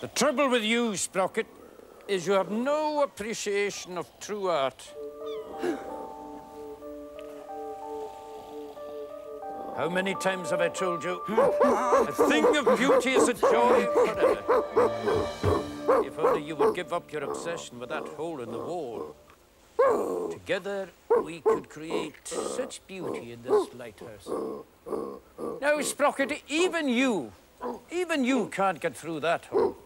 The trouble with you, Sprocket, is you have no appreciation of true art. How many times have I told you? A thing of beauty is a joy forever. If only you would give up your obsession with that hole in the wall. Together, we could create such beauty in this lighthouse. Now, Sprocket, even you can't get through that hole.